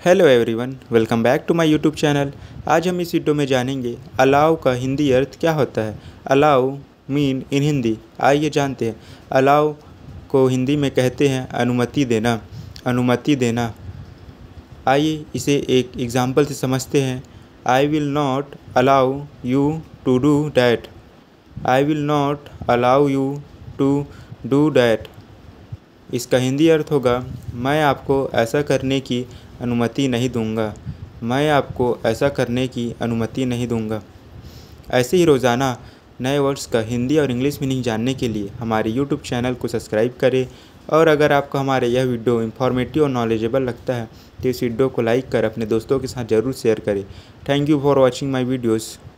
Hello everyone, welcome back to my YouTube channel. आज हम इस वीडियो में जानेंगे अलाउ का हिंदी अर्थ क्या होता है। अलाउ मीन इन हिंदी, आइए जानते हैं। अलाउ को हिंदी में कहते हैं अनुमति देना। अनुमति देना, आइए इसे एक एग्जाम्पल से समझते हैं। I will not allow you to do that. I will not allow you to do that. इसका हिंदी अर्थ होगा, मैं आपको ऐसा करने की अनुमति नहीं दूंगा। मैं आपको ऐसा करने की अनुमति नहीं दूंगा। ऐसे ही रोज़ाना नए वर्ड्स का हिंदी और इंग्लिश मीनिंग जानने के लिए हमारे यूट्यूब चैनल को सब्सक्राइब करें। और अगर आपको हमारे यह वीडियो इंफॉर्मेटिव और नॉलेजेबल लगता है तो इस वीडियो को लाइक कर अपने दोस्तों के साथ ज़रूर शेयर करें। Thank you for watching my videos.